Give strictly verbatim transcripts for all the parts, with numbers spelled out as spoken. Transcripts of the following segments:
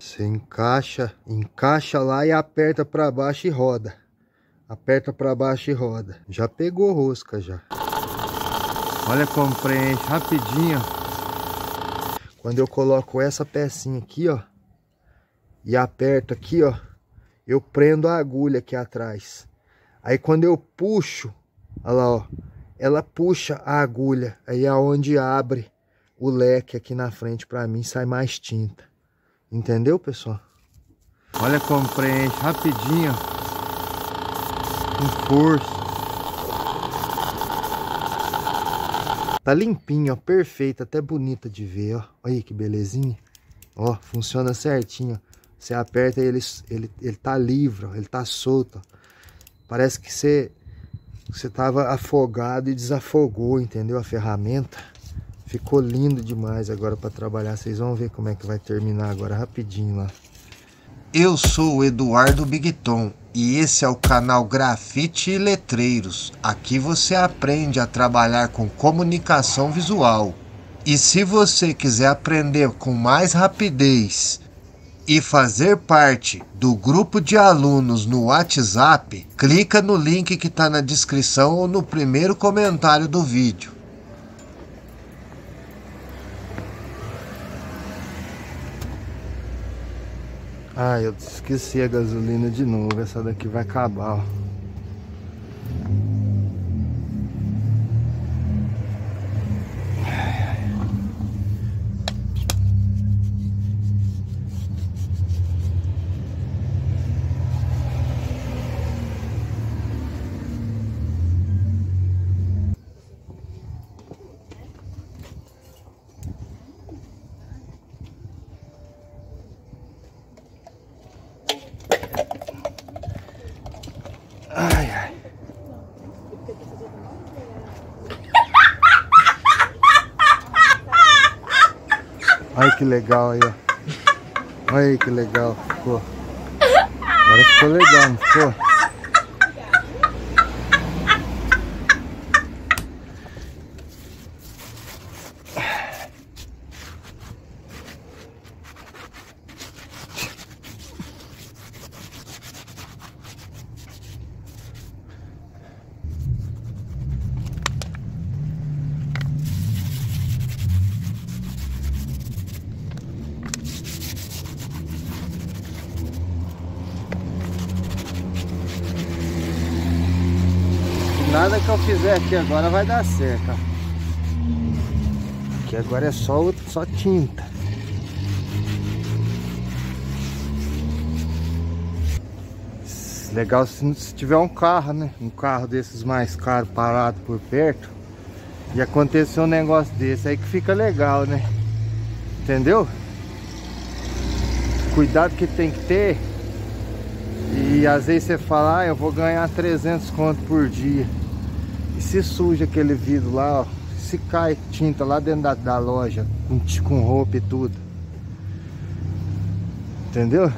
Você encaixa, encaixa lá e aperta para baixo e roda. Aperta para baixo e roda. Já pegou rosca já. Olha como preenche rapidinho. Quando eu coloco essa pecinha aqui, ó, e aperto aqui, ó, eu prendo a agulha aqui atrás. Aí quando eu puxo, olha lá, ó, ela puxa a agulha. Aí é onde abre o leque aqui na frente para mim, sai mais tinta. Entendeu, pessoal? Olha como preenche rapidinho, com força. Tá limpinho, ó, perfeito, até bonita de ver, ó. Olha aí que belezinha. Ó, funciona certinho. Você aperta e ele, ele, ele tá livre, ó, ele tá solto. Ó. Parece que você, você tava afogado e desafogou, entendeu? A ferramenta. Ficou lindo demais agora para trabalhar. Vocês vão ver como é que vai terminar agora rapidinho lá. Eu sou o Eduardo Bigton e esse é o canal Grafite e Letreiros. Aqui você aprende a trabalhar com comunicação visual. E se você quiser aprender com mais rapidez e fazer parte do grupo de alunos no WhatsApp, clica no link que está na descrição ou no primeiro comentário do vídeo. Ah, eu esqueci a gasolina de novo. Essa daqui vai acabar, ó. Ai, ai. Olha que legal aí, ó. Olha aí que legal ficou. Agora ficou legal, não ficou? Nada que eu fizer aqui agora vai dar certo, ó. Aqui agora é só, só tinta. Legal se, se tiver um carro, né? Um carro desses mais caros parado por perto e acontecer um negócio desse aí que fica legal, né? Entendeu? Cuidado que tem que ter. E às vezes você fala, ah, eu vou ganhar trezentos conto por dia. E se suja aquele vidro lá, ó, se cai tinta lá dentro da, da loja, com, com roupa e tudo. Entendeu?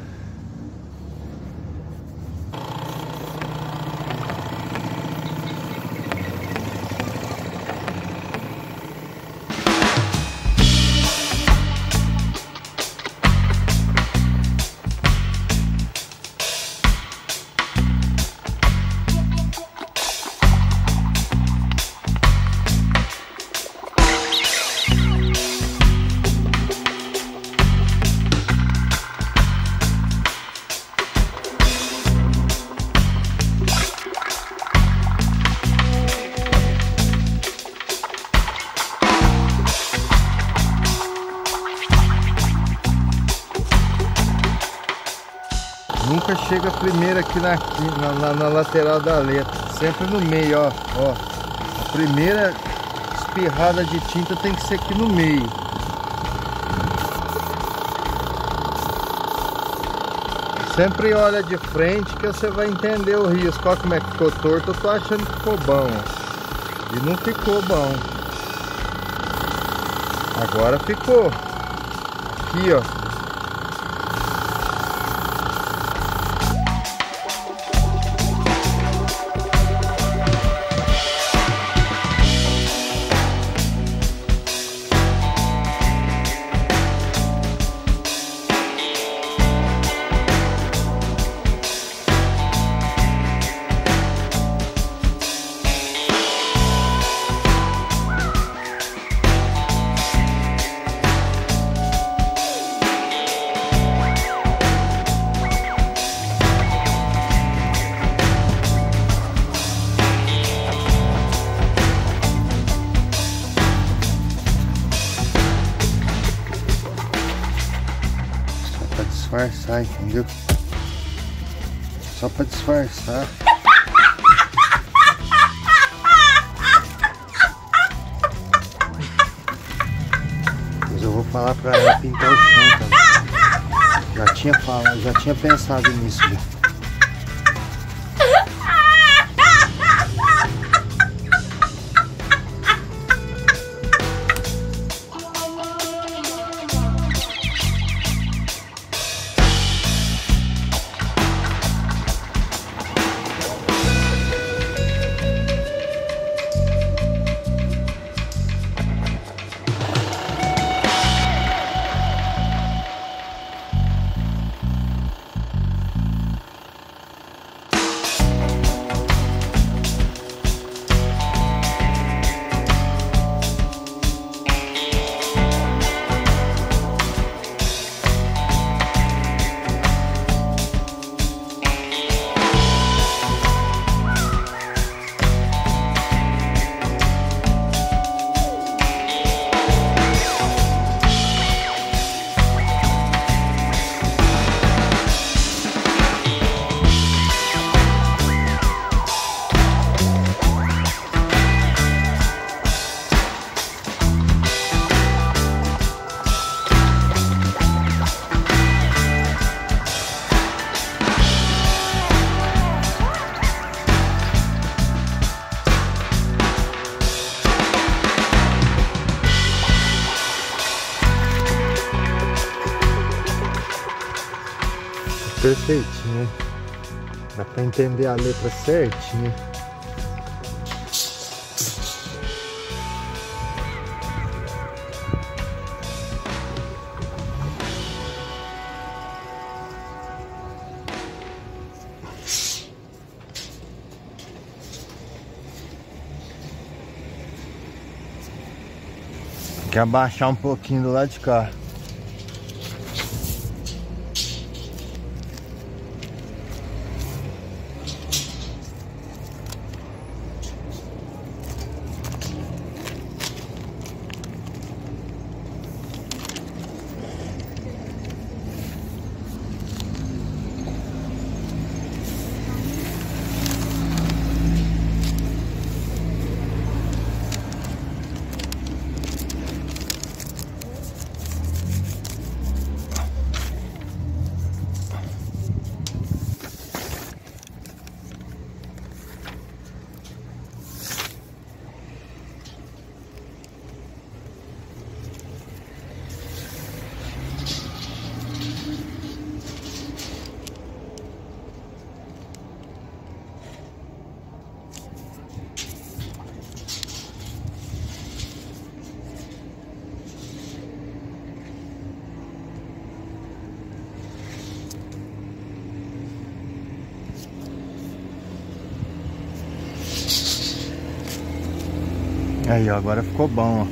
Nunca chega primeiro aqui na, na, na, na lateral da letra, sempre no meio, ó, ó. A primeira espirrada de tinta tem que ser aqui no meio. Sempre olha de frente que você vai entender o risco. Olha como é que ficou torto, eu tô achando que ficou bom, ó. E não ficou bom. Agora ficou. Aqui, ó. disfarçar, entendeu? Só pra disfarçar. Mas eu vou falar pra ela pintar o chão, tá? Já tinha falado, já tinha pensado nisso já. Perfeitinho, dá pra entender a letra certinho. Tem que abaixar um pouquinho do lado de cá. Aí, ó, agora ficou bom,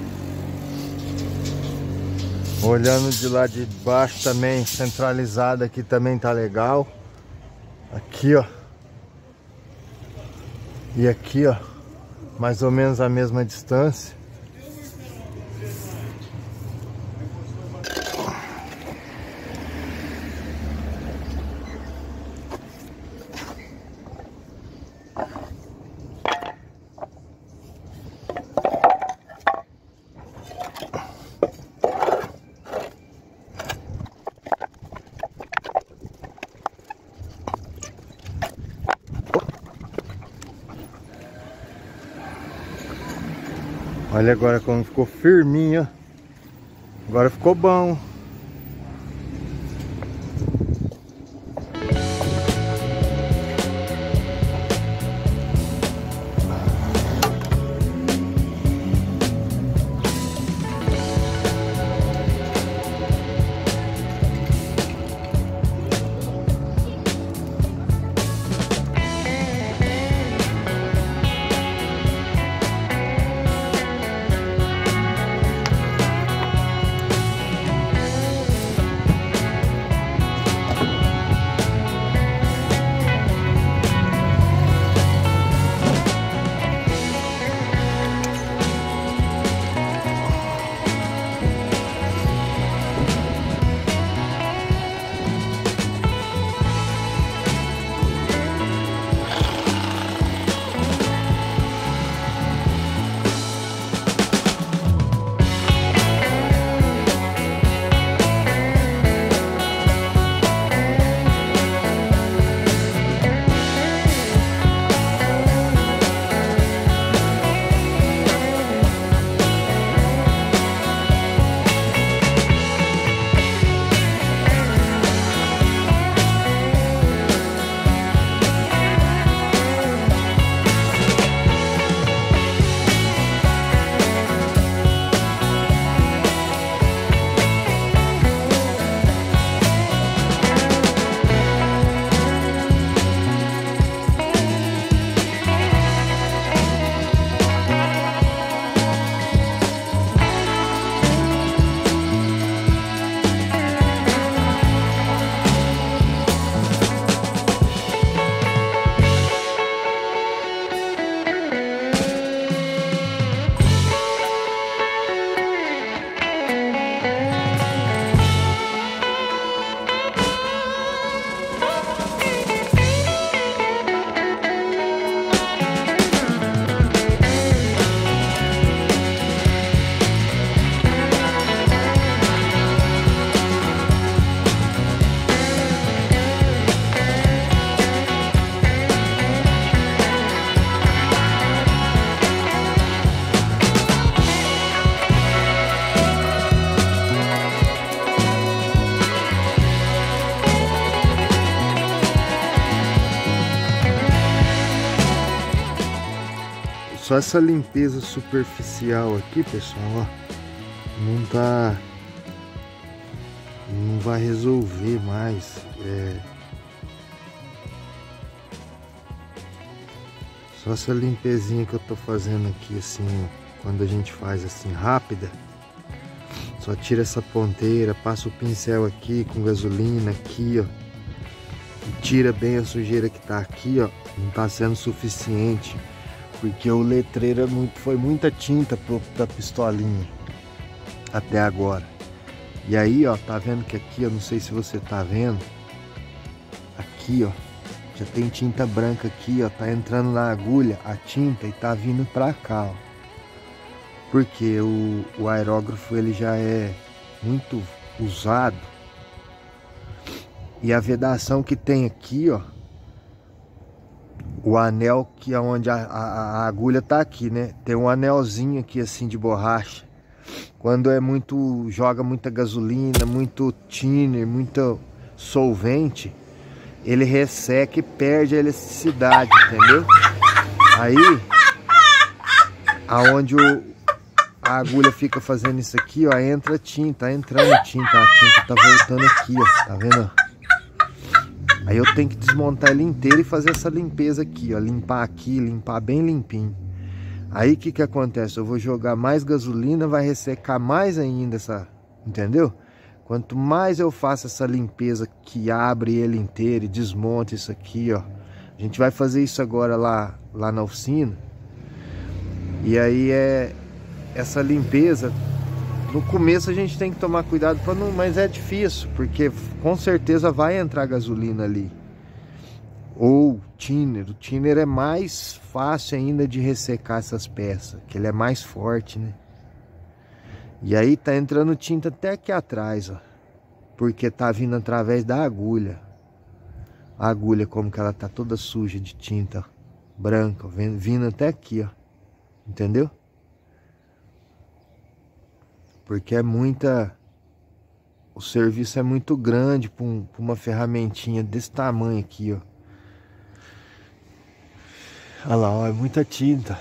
ó. Olhando de lá de baixo também, centralizado aqui também tá legal. Aqui, ó. E aqui, ó, mais ou menos a mesma distância. Olha agora como ficou firminho. Agora ficou bom. Só essa limpeza superficial aqui, pessoal, ó, não tá, não vai resolver mais. É, só essa limpezinha que eu tô fazendo aqui, assim, ó, quando a gente faz assim rápida, só tira essa ponteira, passa o pincel aqui com gasolina aqui, ó, e tira bem a sujeira que tá aqui, ó. Não tá sendo suficiente, porque o letreiro é muito, foi muita tinta pro, pra pistolinha até agora. E aí, ó, tá vendo que aqui, eu não sei se você tá vendo, aqui, ó, já tem tinta branca aqui, ó, tá entrando na agulha a tinta e tá vindo pra cá, ó. Porque o, o aerógrafo, ele já é muito usado. E a vedação que tem aqui, ó, o anel que é onde a, a, a agulha tá aqui, né? Tem um anelzinho aqui assim de borracha. Quando é muito, joga muita gasolina, muito thinner, muito solvente, ele resseca e perde a elasticidade, entendeu? Aí, aonde o, a agulha fica fazendo isso aqui, ó, entra tinta, tá entrando tinta, a tinta tá voltando aqui, ó, tá vendo? Aí eu tenho que desmontar ele inteiro e fazer essa limpeza aqui, ó, limpar aqui, limpar bem limpinho. Aí o que que acontece? Eu vou jogar mais gasolina, vai ressecar mais ainda essa, entendeu? Quanto mais eu faço essa limpeza que abre ele inteiro e desmonta isso aqui, ó. A gente vai fazer isso agora lá, lá na oficina. E aí é essa limpeza. No começo a gente tem que tomar cuidado para não, mas é difícil, porque com certeza vai entrar gasolina ali. Ou thinner, o thinner é mais fácil ainda de ressecar essas peças, que ele é mais forte, né? E aí tá entrando tinta até aqui atrás, ó, porque tá vindo através da agulha. A agulha como que ela tá toda suja de tinta branca, ó, vindo até aqui, ó, entendeu? Porque é muita... O serviço é muito grande para um, uma ferramentinha desse tamanho aqui, ó. Olha lá, ó, é muita tinta.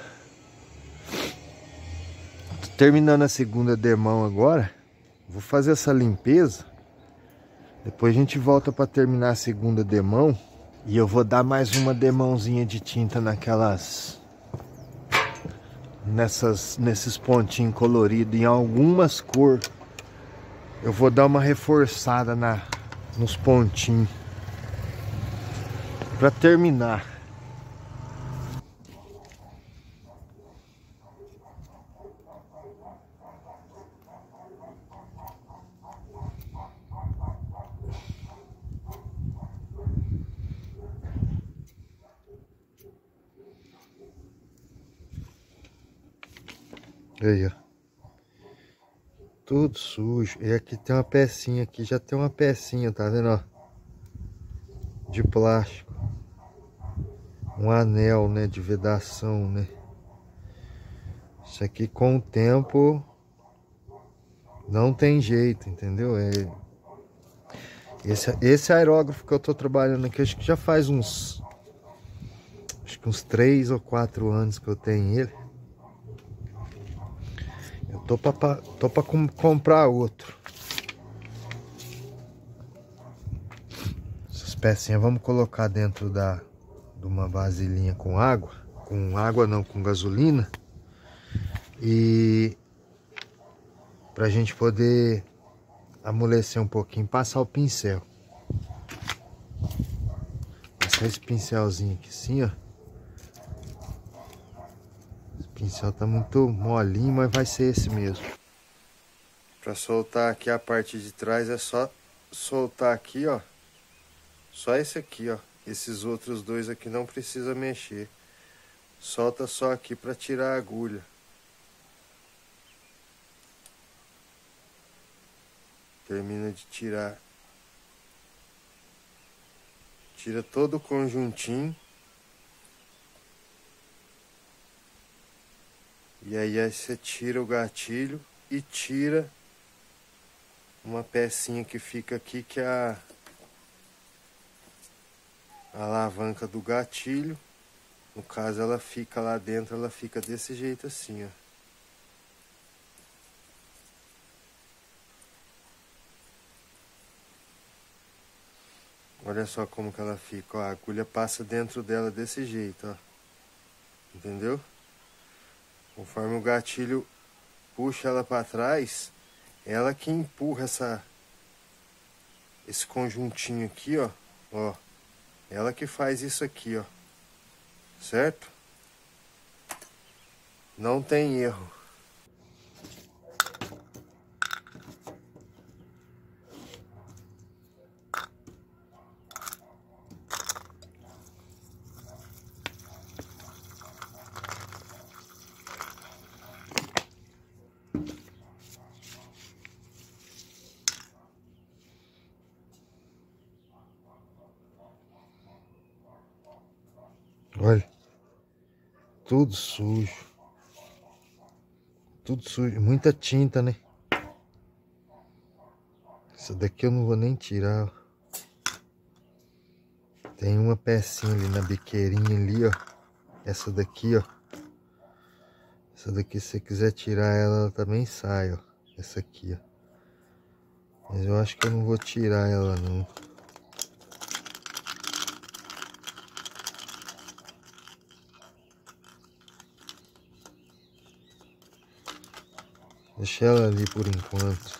Tô terminando a segunda demão agora. Vou fazer essa limpeza. Depois a gente volta para terminar a segunda demão. E eu vou dar mais uma demãozinha de tinta naquelas... Nessas, nesses pontinhos coloridos, em algumas cores. Eu vou dar uma reforçada na, nos pontinhos. Para terminar. Aí, ó. Tudo sujo. E aqui tem uma pecinha aqui. Já tem uma pecinha, tá vendo, ó? De plástico. Um anel, né? De vedação, né? Isso aqui com o tempo não tem jeito, entendeu? É... Esse, esse aerógrafo que eu tô trabalhando aqui, acho que já faz uns... Acho que uns três ou quatro anos que eu tenho ele. Eu tô pra, tô pra comprar outro. Essas pecinhas vamos colocar dentro da, de uma vasilhinha com água. Com água não, com gasolina. E pra gente poder amolecer um pouquinho, passar o pincel. Passar esse pincelzinho aqui assim, ó. Esse pincel tá muito molinho, mas vai ser esse mesmo. Pra soltar aqui a parte de trás é só soltar aqui, ó. Só esse aqui, ó. Esses outros dois aqui não precisa mexer. Solta só aqui pra tirar a agulha. Termina de tirar. Tira todo o conjuntinho. E aí, aí você tira o gatilho e tira uma pecinha que fica aqui, que é a, a alavanca do gatilho. No caso, ela fica lá dentro, ela fica desse jeito assim, ó. Olha só como que ela fica, ó. A agulha passa dentro dela desse jeito, ó. Entendeu? Conforme o gatilho puxa ela para trás, ela que empurra essa esse conjuntinho aqui, ó, ó. Ela que faz isso aqui, ó. Certo? Não tem erro. Olha, tudo sujo, tudo sujo, muita tinta, né? Essa daqui eu não vou nem tirar. Tem uma pecinha ali na biqueirinha ali, ó. Essa daqui, ó. Essa daqui, se você quiser tirar ela, ela também sai, ó. Essa aqui, ó. Mas eu acho que eu não vou tirar ela, não. Deixa ela ali por enquanto.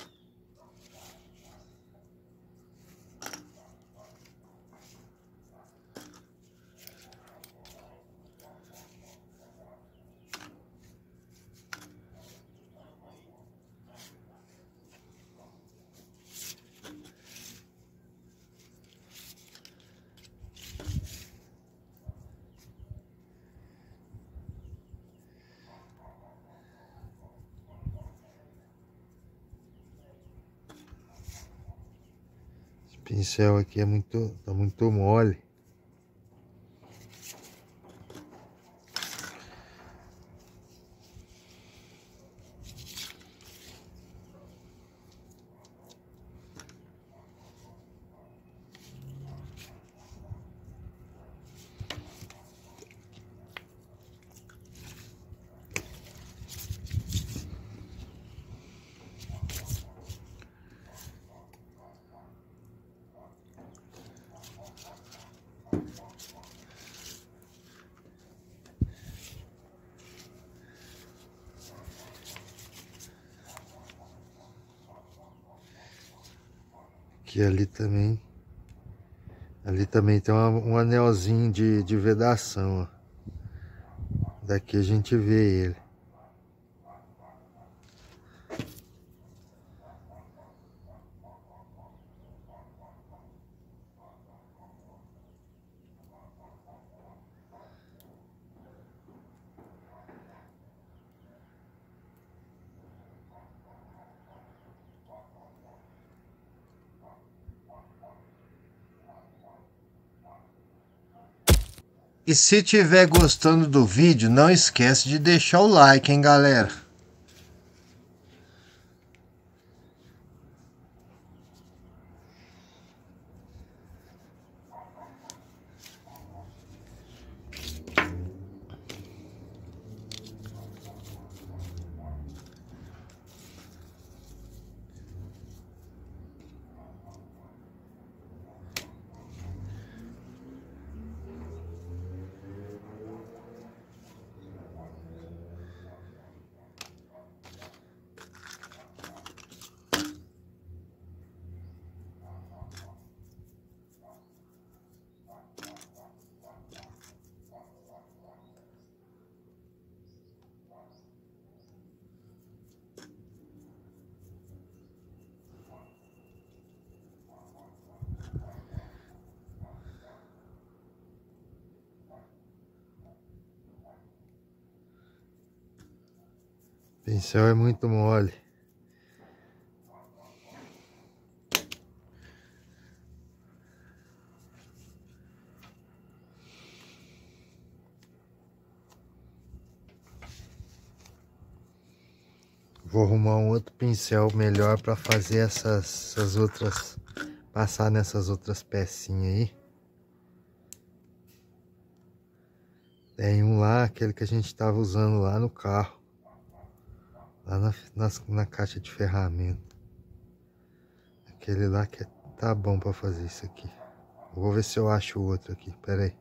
Esse pincel aqui é muito, tá muito mole. Que ali também, ali também tem uma, um anelzinho de, de vedação, ó. Daqui a gente vê ele. E se tiver gostando do vídeo, não esquece de deixar o like, hein, galera? O pincel é muito mole. Vou arrumar um outro pincel melhor para fazer essas, essas outras, passar nessas outras pecinhas aí. Tem um lá, aquele que a gente estava usando lá no carro. Lá na, na, na caixa de ferramenta. Aquele lá que tá bom pra fazer isso aqui. Vou ver se eu acho o outro aqui, pera aí.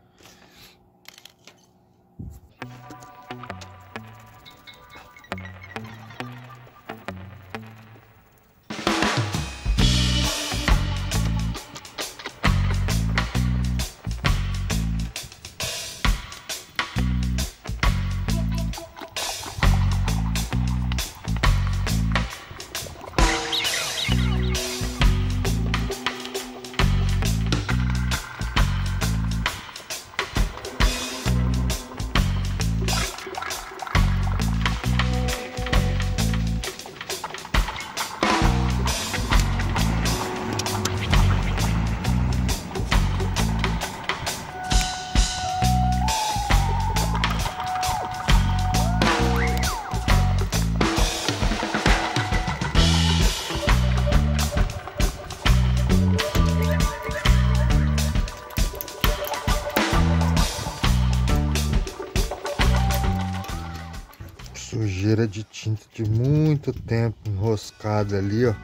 Sujeira de tinta de muito tempo enroscada ali, ó.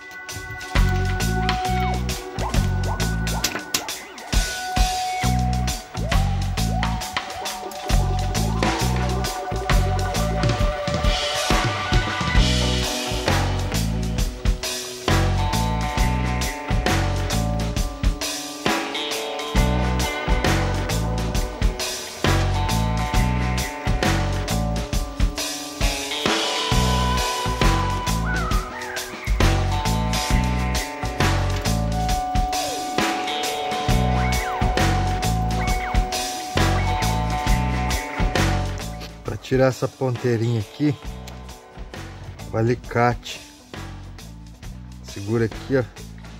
Tirar essa ponteirinha aqui, o alicate, segura aqui, ó,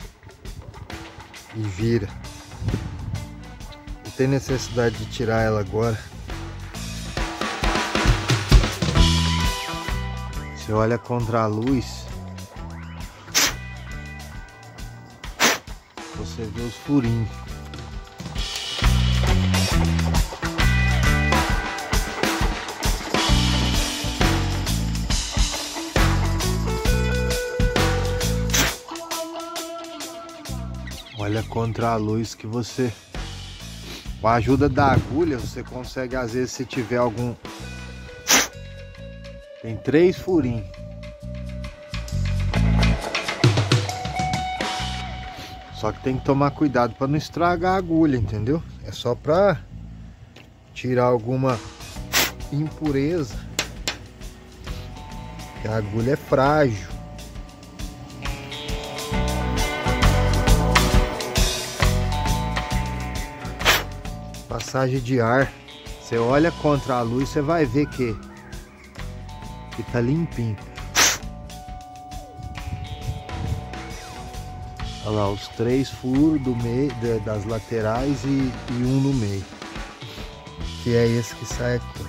e vira. Não tem necessidade de tirar ela agora. Você olha contra a luz, você vê os furinhos. Olha contra a luz que você, com a ajuda da agulha, você consegue, às vezes, se tiver algum... Tem três furinhos. Só que tem que tomar cuidado para não estragar a agulha, entendeu? É só para tirar alguma impureza. Porque a agulha é frágil. Passagem de ar, você olha contra a luz, você vai ver que que tá limpinho. Olha lá, os três furos do meio, das laterais e, e um no meio, que é esse que sai aqui.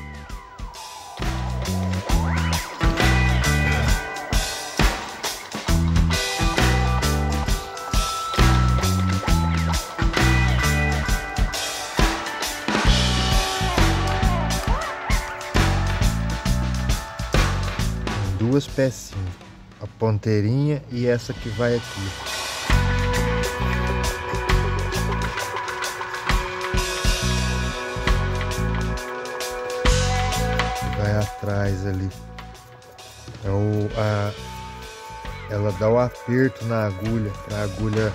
Duas pecinhas, a ponteirinha e essa que vai aqui. Vai atrás ali. É o, a, ela dá o aperto na agulha, para a agulha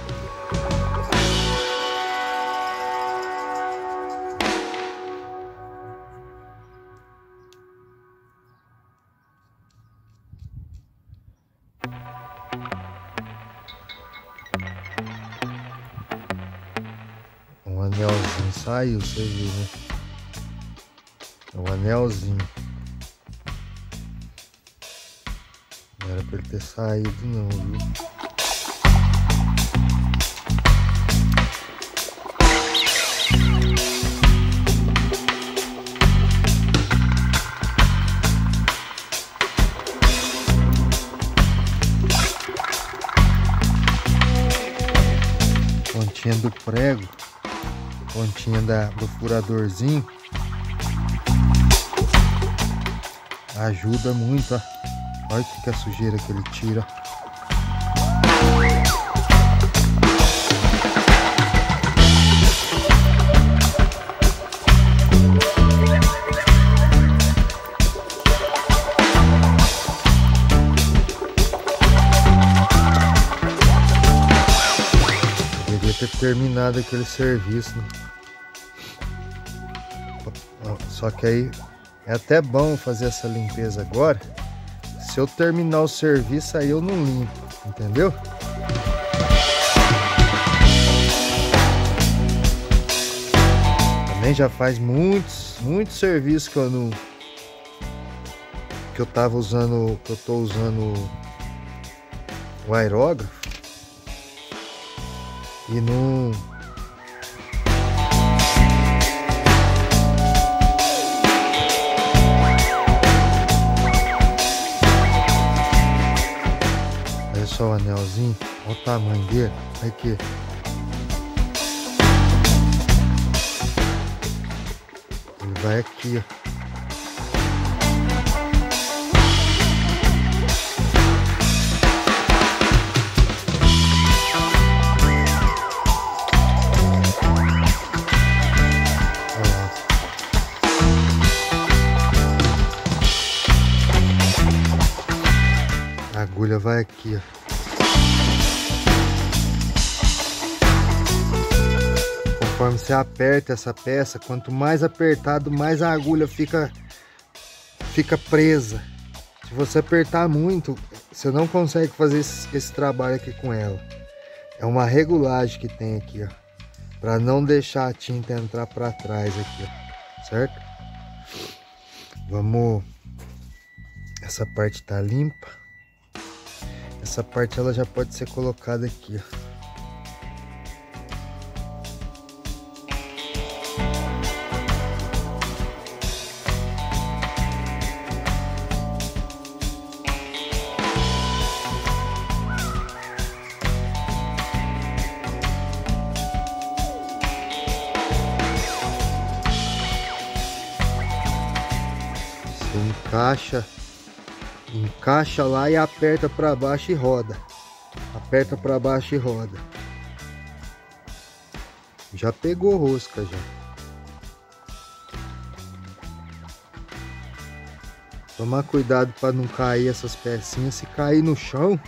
um anelzinho saiu, você viu, né? É um anelzinho. Não era pra ele ter saído não, viu? Pontinha do prego, pontinha da, do furadorzinho, Ajuda muito, ó. Olha o que, que é a sujeira que ele tira. Devia ter terminado aquele serviço, né? Só que aí é até bom fazer essa limpeza agora. Se eu terminar o serviço, aí eu não limpo, entendeu? Também já faz muitos, muitos serviços que eu não... Que eu tava usando, que eu tô usando o aerógrafo. E não... Olha só o anelzinho, olha o tamanho dele, olha aqui. Ele vai aqui, ó. A agulha vai aqui, ó. Conforme você aperta essa peça, quanto mais apertado, mais a agulha fica, fica presa. Se você apertar muito, você não consegue fazer esse, esse trabalho aqui com ela. É uma regulagem que tem aqui, ó, para não deixar a tinta entrar para trás aqui, ó, certo? Vamos... Essa parte tá limpa. Essa parte ela já pode ser colocada aqui, ó. Você encaixa Encaixa lá e aperta para baixo e roda. Aperta para baixo e roda. Já pegou rosca já. Tomar cuidado para não cair essas pecinhas. Se cair no chão,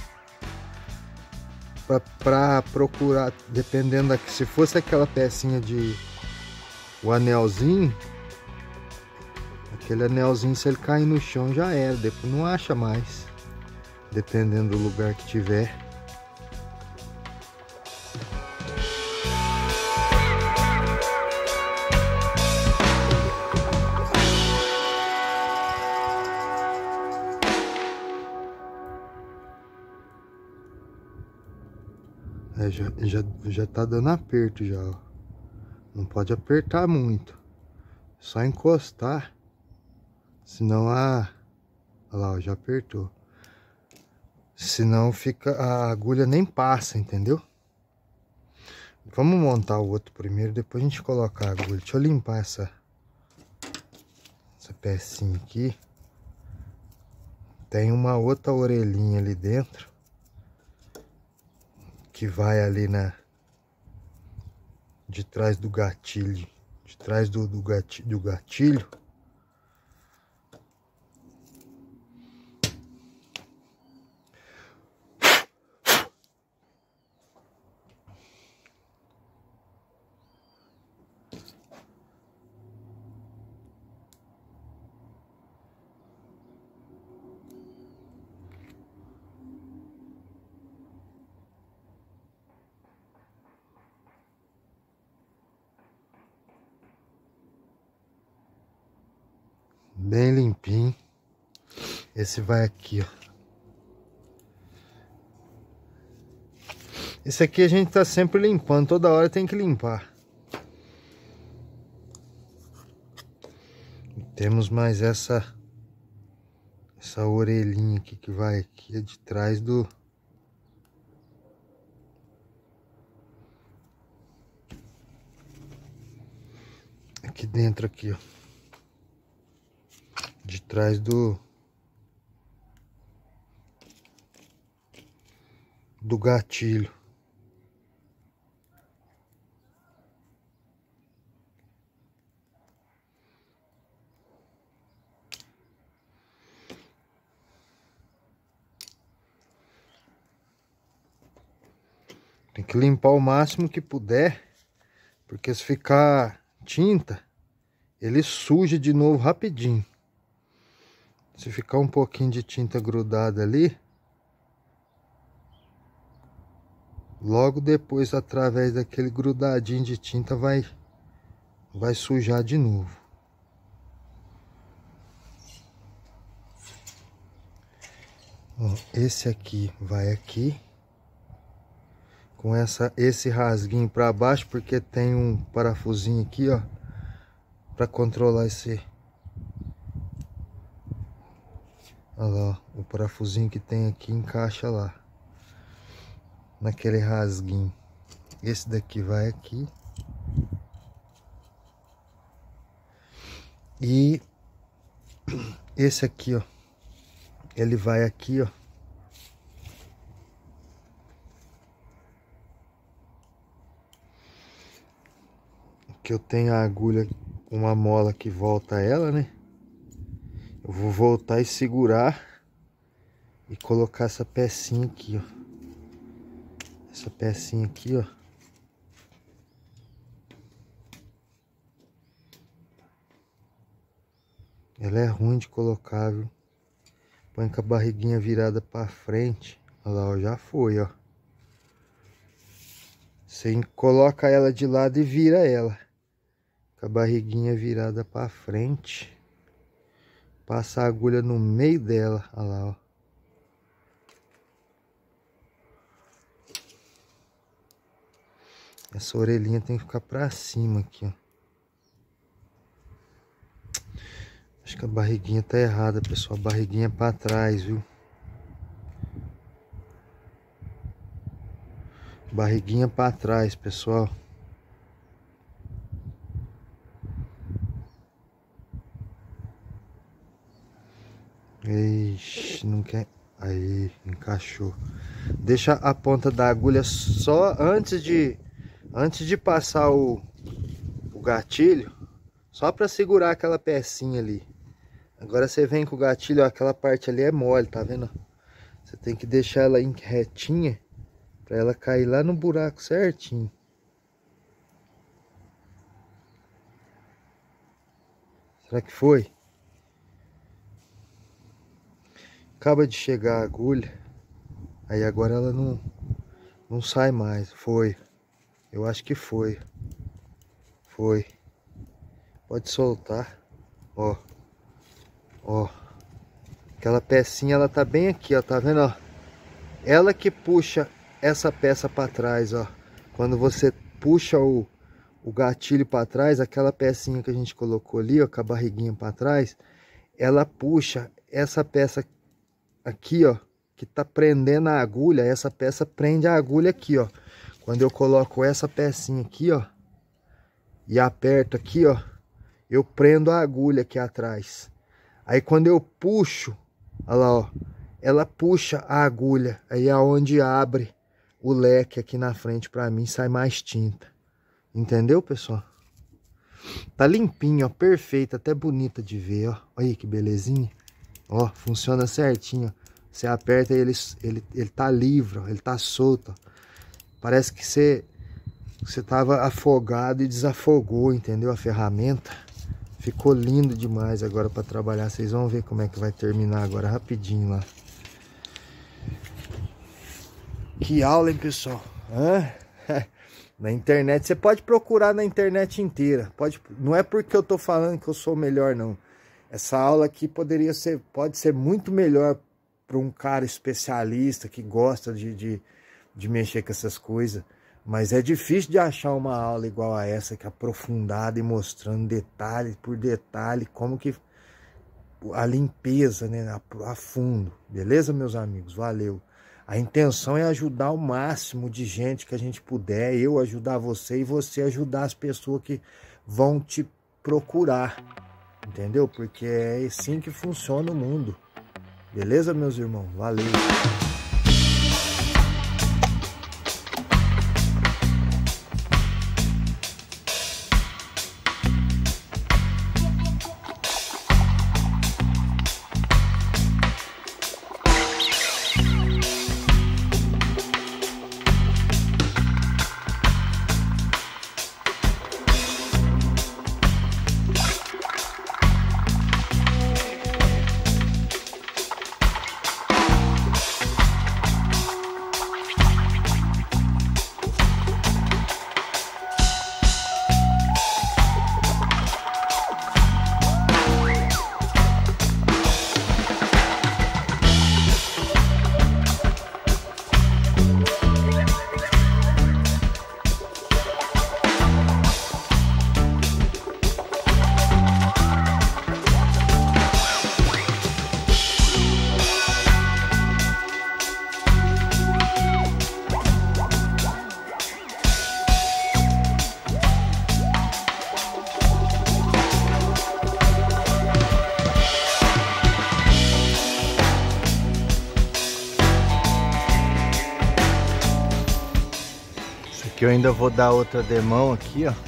para procurar, dependendo da, se fosse aquela pecinha de o anelzinho, aquele anelzinho, se ele cair no chão já era, depois não acha mais, dependendo do lugar que tiver. É, já, já, já tá dando aperto já, ó. Não pode apertar muito, só encostar, senão a... Olha lá, ó, já apertou. Senão fica, a agulha nem passa, entendeu? Vamos montar o outro primeiro, depois a gente coloca a agulha. Deixa eu limpar essa, essa pecinha aqui. Tem uma outra orelhinha ali dentro, que vai ali na... de trás do gatilho. De trás do, do, gatilho, do gatilho. Bem limpinho. Esse vai aqui, ó. Esse aqui a gente tá sempre limpando, toda hora tem que limpar. E temos mais essa essa orelhinha aqui que vai aqui, é de trás do... Aqui dentro aqui, ó. De trás do, do gatilho. Tem que limpar o máximo que puder, porque se ficar tinta, ele suja de novo rapidinho. Se ficar um pouquinho de tinta grudada ali, logo depois, através daquele grudadinho de tinta, vai, vai sujar de novo. Ó, esse aqui vai aqui. Com essa, esse rasguinho para baixo, porque tem um parafusinho aqui, ó, para controlar esse. Olha lá, ó, o parafusinho que tem aqui encaixa lá, naquele rasguinho. Esse daqui vai aqui. E esse aqui, ó, ele vai aqui, ó. Que eu tenho a agulha, uma mola que volta ela, né? Eu vou voltar e segurar e colocar essa pecinha aqui, ó. Essa pecinha aqui, ó. Ela é ruim de colocar, viu? Põe com a barriguinha virada pra frente. Olha lá, ó, já foi, ó. Você coloca ela de lado e vira ela. Com a barriguinha virada pra frente. Passa a agulha no meio dela. Olha lá, ó. Essa orelhinha tem que ficar pra cima aqui, ó. Acho que a barriguinha tá errada, pessoal. A barriguinha é pra trás, viu? Barriguinha pra trás, pessoal. Ixi, não quer... Aí, encaixou. Deixa a ponta da agulha só antes de... Antes de passar o, o gatilho. Só pra segurar aquela pecinha ali. Agora você vem com o gatilho, ó, aquela parte ali é mole, tá vendo? Você tem que deixar ela em retinha. Pra ela cair lá no buraco certinho. Será que foi? Acaba de chegar a agulha. Aí agora ela não, não sai mais. Foi. Eu acho que foi. Foi. Pode soltar. Ó. Ó. Aquela pecinha, ela tá bem aqui, ó. Tá vendo, ó? Ela que puxa essa peça para trás, ó. Quando você puxa o, o gatilho para trás, aquela pecinha que a gente colocou ali, ó, com a barriguinha para trás, ela puxa essa peça aqui, ó, que tá prendendo a agulha. Essa peça prende a agulha aqui, ó. Quando eu coloco essa pecinha aqui, ó, e aperto aqui, ó, eu prendo a agulha aqui atrás. Aí quando eu puxo, olha lá, ó, ela puxa a agulha, aí é onde abre o leque aqui na frente pra mim, sai mais tinta. Entendeu, pessoal? Tá limpinho, ó, perfeito, até bonita de ver, ó. Olha aí que belezinha. Ó, funciona certinho. Você aperta e ele, ele, ele tá livre, ó, ele tá solto, ó. Parece que você, você tava afogado e desafogou, entendeu? A ferramenta. Ficou lindo demais agora para trabalhar. Vocês vão ver como é que vai terminar agora rapidinho lá. Que aula, hein, pessoal? Hã? Na internet, você pode procurar na internet inteira. Pode, não é porque eu tô falando que eu sou melhor, não. Essa aula aqui poderia ser, pode ser muito melhor para um cara especialista que gosta de, de, de mexer com essas coisas. Mas é difícil de achar uma aula igual a essa, que é aprofundada e mostrando detalhe por detalhe, como que a limpeza, né, a, a fundo. Beleza, meus amigos? Valeu. A intenção é ajudar o máximo de gente que a gente puder, eu ajudar você e você ajudar as pessoas que vão te procurar, entendeu? Porque é assim que funciona o mundo. Beleza, meus irmãos? Valeu. Que eu ainda vou dar outra demão aqui, ó.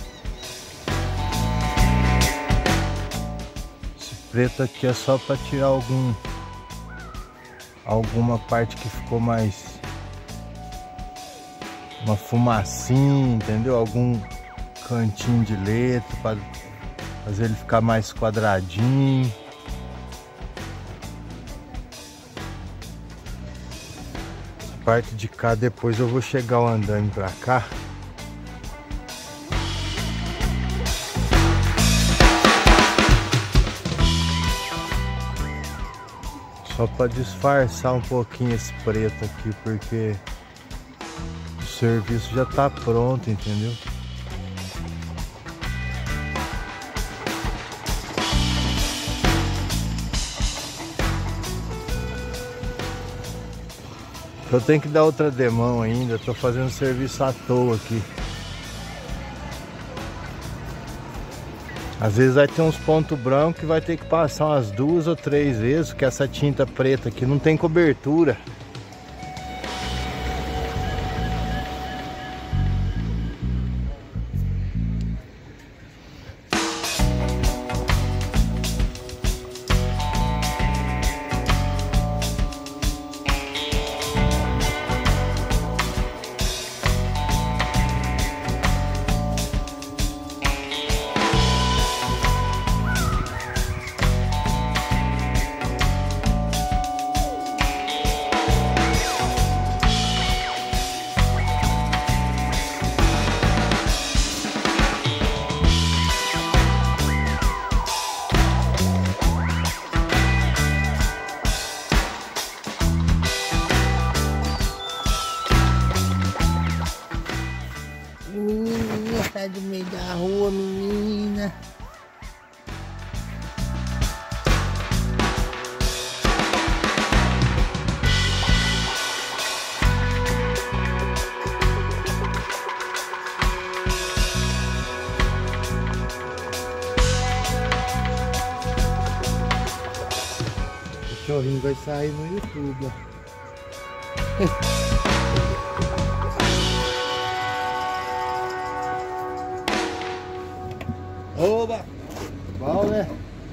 Esse preto aqui é só para tirar algum alguma parte que ficou mais uma fumacinha, entendeu? Algum cantinho de letra para fazer ele ficar mais quadradinho. A parte de cá depois eu vou chegar o andame para cá. Só para disfarçar um pouquinho esse preto aqui, porque o serviço já tá pronto, entendeu? Eu tenho que dar outra demão ainda, tô fazendo serviço à toa aqui. Às vezes vai ter uns pontos brancos que vai ter que passar umas duas ou três vezes, porque essa tinta preta aqui não tem cobertura. Menina, sai do meio da rua, menina. O cachorrinho vai sair no YouTube, ó. Oba! Bom, né?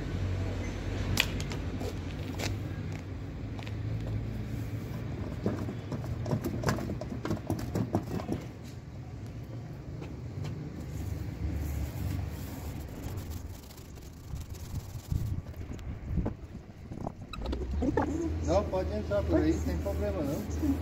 Não, pode entrar por aí, sem problema não.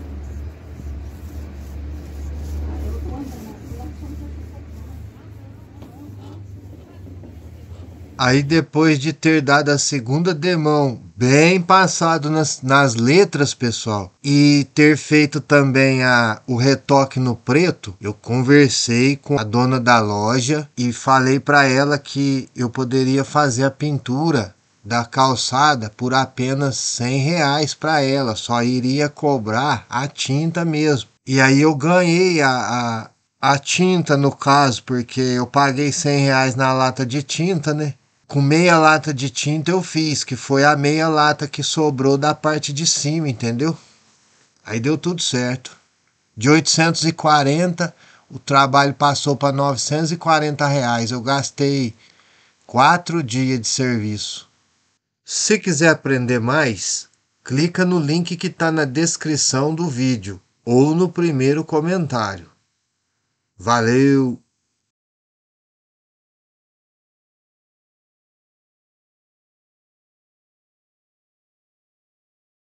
Aí depois de ter dado a segunda demão, bem passado nas, nas letras, pessoal, e ter feito também a, o retoque no preto, eu conversei com a dona da loja e falei para ela que eu poderia fazer a pintura da calçada por apenas cem reais para ela, só iria cobrar a tinta mesmo. E aí eu ganhei a, a, a tinta no caso, porque eu paguei cem reais na lata de tinta, né? Com meia lata de tinta eu fiz, que foi a meia lata que sobrou da parte de cima, entendeu? Aí deu tudo certo. De oitocentos e quarenta, o trabalho passou para novecentos e quarenta reais. Eu gastei quatro dias de serviço. Se quiser aprender mais, clica no link que está na descrição do vídeo ou no primeiro comentário. Valeu!